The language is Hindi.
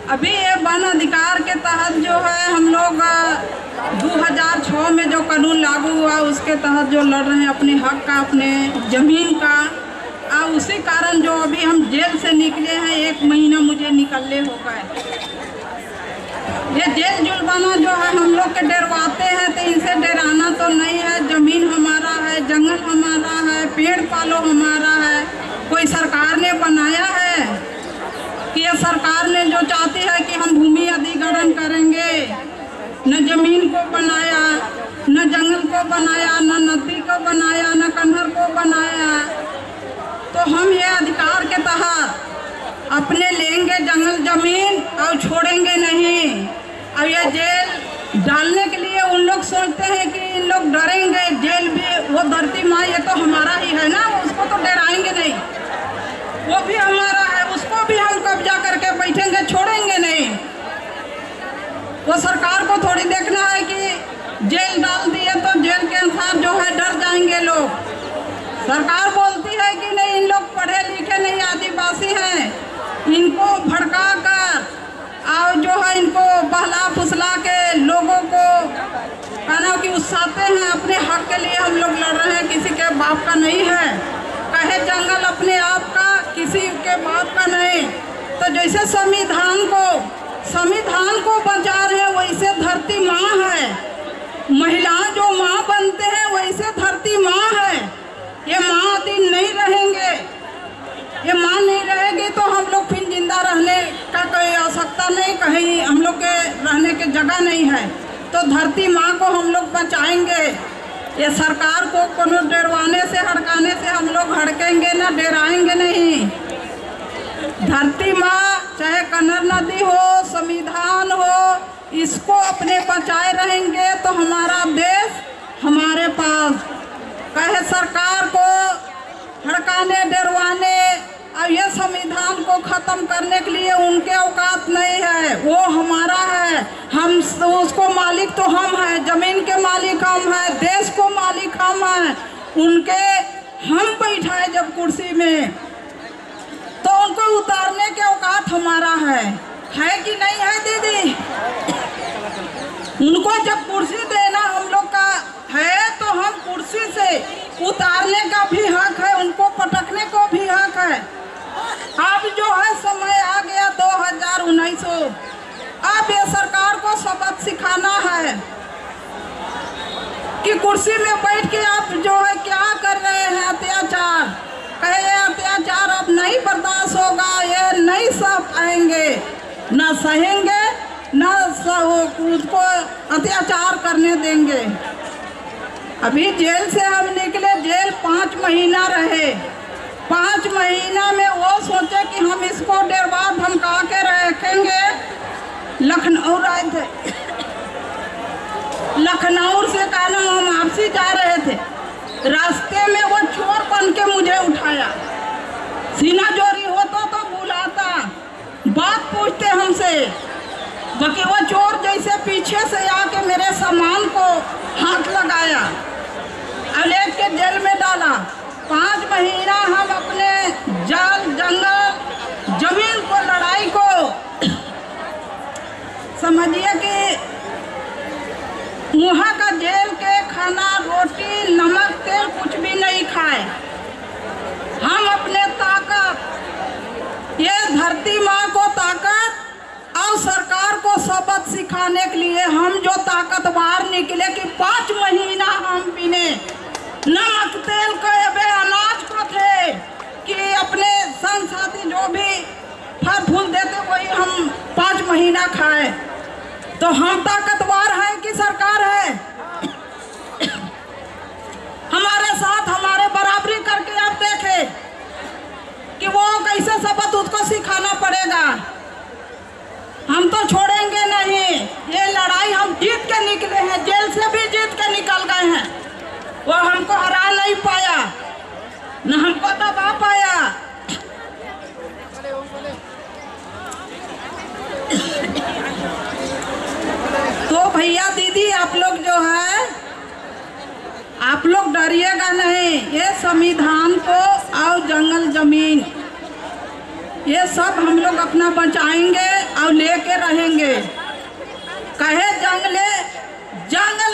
अभी ये वन अधिकार के तहत जो है हम लोग 2006 में जो कानून लागू हुआ उसके तहत जो लड़ रहे हैं अपने हक का, अपने ज़मीन का, और उसी कारण जो अभी हम जेल से निकले हैं 1 महीना मुझे निकलने हो गए। ये जेल जुलवाना जो है हम लोग के डरवाते हैं, तो इनसे डराना तो नहीं है। ज़मीन हमारा है, जंगल हमारा है, पेड़ पालो हमारा है। कोई सरकार ने बनाया है कि ये सरकार ने जो चाहती है कि हम भूमि अधिग्रहण करेंगे, न ज़मीन को बनाया, न जंगल को बनाया, न नदी को बनाया, न कन्हर को बनाया। तो हम ये अधिकार के तहत अपने लेंगे जंगल ज़मीन और छोड़ेंगे नहीं। और ये जेल डालने के लिए उन लोग सोचते हैं कि इन लोग डरेंगे, जेल भी वो धरती माँ ये तो हमारा ही है ना, उसको तो डराएंगे नहीं, वो भी हमारा है, उसको भी हम कब्जा करके बैठेंगे, छोड़ेंगे नहीं। वो सरकार को थोड़ी देखना है कि जेल डाल दिए तो जेल के अनुसार जो है डर जाएंगे लोग। सरकार बोलती है कि नहीं, इन लोग पढ़े लिखे नहीं, आदिवासी हैं, इनको भड़का कर और जो है इनको बहला फुसला के लोगों को कहना कि उत्साहते हैं। अपने हक के लिए हम लोग लड़ रहे हैं, किसी के बाप का नहीं है। कहे जंगल अपने आप का, किसी के बाप का नहीं। तो जैसे संविधान को बचा रहे हैं, वैसे धरती माँ है। महिलाएं जो माँ बनते हैं वैसे धरती माँ है। ये माँ दिन नहीं रहेंगे, ये माँ नहीं रहेगी तो हम लोग फिर जिंदा रहने का कोई आवश्यकता नहीं, कहीं हम लोग के रहने की जगह नहीं है। तो धरती माँ को हम लोग बचाएंगे। ये सरकार को कोनो डरवाने से हड़काने से हम लोग हड़केंगे ना, डराएंगे नहीं। धरती माँ चाहे कन्हर नदी हो, संविधान हो, इसको अपने बचाए रहेंगे तो हमारा देश हमारे पास। कहे सरकार को हड़काने डरवाने और ये संविधान को ख़त्म करने के लिए उनके औकात नहीं है, वो हमारा है। हम उसको मालिक तो हम हैं, ज़मीन के मालिक हम हैं, देश को मालिक हम हैं। उनके हम बैठाए जब कुर्सी में तो उनको उतारने के औकात हमारा है कि नहीं है दीदी? उनको जब कुर्सी देना हम लोग का है तो हम कुर्सी से उतारने का भी हक है, उनको पटकने को भी हक है। अब जो है समय आ गया 2019, अब ये सरकार को सबक सिखाना है कि कुर्सी में बैठ के आप जो है क्या कर रहे हैं, अत्याचार। कहे ये अत्याचार अब नहीं बर्दाश्त होगा, ये नहीं सह पाएंगे, न सहेंगे, न उसको अत्याचार करने देंगे। अभी जेल से हम निकले, जेल 5 महीना रहे। 5 महीना में वो सोचे कि हम इसको डरवा धमका के रखेंगे। लखनऊ आए थे, लखनऊ से कहना हम आपसी जा रहे थे, रास्ते में वो चोर बन के मुझे उठाया। सीना जोरी होता तो बुलाता, बात पूछते हमसे, बाकी वो चोर जैसे पीछे से आके मेरे सामान को हाथ लगाया और लेके जेल में डाला। 5 महीना हम अपने जाल जंगल जमीन को लड़ाई को समझिए कि वहाँ का जेल के खाना रोटी नमक तेल कुछ भी नहीं खाए। हम अपने ताकत, ये धरती माँ को ताकत और सरकार को सबक सिखाने के लिए हम जो ताकतवर निकले कि 5 महीना हम बिने नमक तेल को अनाज को थे कि अपने संग साथी जो भी फल फूल देते वही हम 5 महीना खाए। तो हम ताकतवर हैं कि सरकार है? हमारे साथ हमारे बराबरी करके आप देखें कि वो कैसे सबक उसको सिखाना पड़ेगा। हम तो छोड़ेंगे नहीं, ये लड़ाई हम जीत के निकले हैं, जेल से भी जीत के निकल गए हैं। वो हमको हरा नहीं पाया, न हमको दबा पाया। तो भैया दीदी आप लोग जो है, आप लोग डरिएगा नहीं। ये संविधान को और जंगल जमीन ये सब हम लोग अपना बचाएंगे और लेके रहेंगे। कहे जंग ले जंग